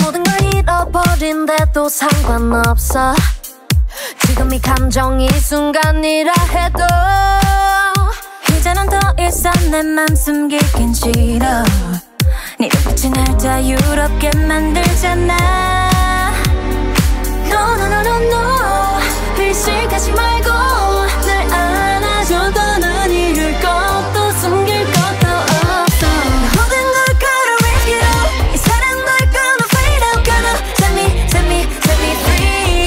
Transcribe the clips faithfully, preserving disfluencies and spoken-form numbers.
모든 걸 잃어버린데도 상관없어. 지금 이 감정이 순간이라 해도 이제는 더 이상 내 맘 숨기긴 싫어. 네 눈빛이 날 자유롭게 만들잖아. No no no no no 의식하지 말고 날 안아줘. 더는 잃을 것도 숨길 것도 없어. 모든 걸 걸어 risk it all. 이 사랑 널 gonna fade out. Gonna set me set me set me free.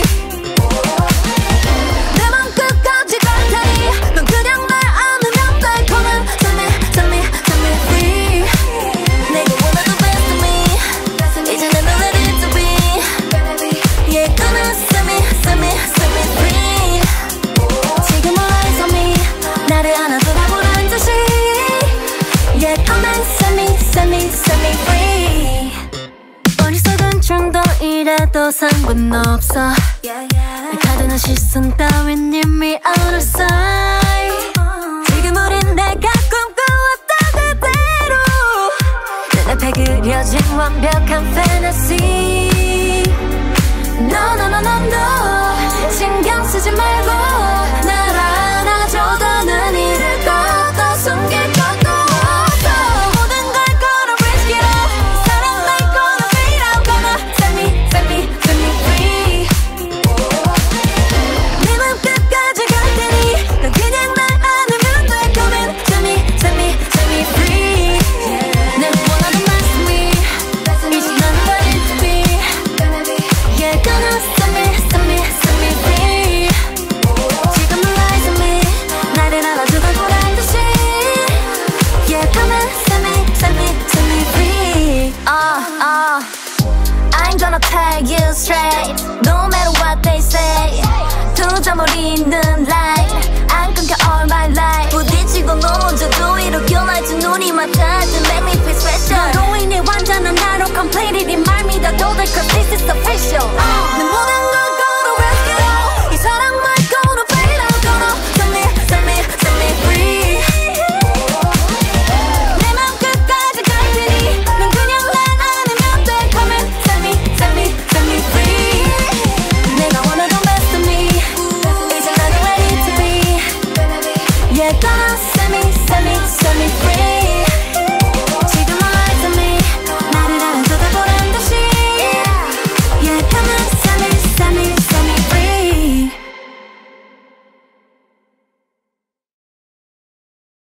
내 맘 끝까지 갈 테니 넌 그냥 날 안으면 돼. Come on set me set me set me free. 내가 원하는 best of me 이제 난 not let it to be. Yeah gonna set me set me set me free. 지금 eyes on me 나를 안아주라고란 듯이. Yeah come and set me set me set me free. 어리석은 충동이라도 상관없어. 날 가두는 시선 따윈 이미 out of sight. 지금 우린 내가 꿈꿔왔던 그대로 눈앞에 그려진 완벽한 fantasy. No no no no no 신경 쓰지 말고 날 안아줘. 더는 잃을 것도 숨길 것도 없어. 모든 걸 걸어 risk it all. 사랑 날 gonna fade out. Gonna set me set me set me free. 네 맘 끝까지 갈 테니 넌 그냥 날 안으면 돼. Come and set me set me set me free. 내 원하는 best of me 이제 난 let it to be. Yeah gonna set me set me set me free. 지금 eyes on me 나를 안아주라고란 듯이. Yeah come and set me set me set me free. Uh uh I ain't gonna tell you straight no matter what they say. 두 점을 잇는 line 안 끊겨 all my life. 부딪히고 넘어져도 이렇게 날지 눈이 맞닿아. To make me feel special. 너로 인해 완전한 나로 completely 네 말 믿어도 돼. Cause this is the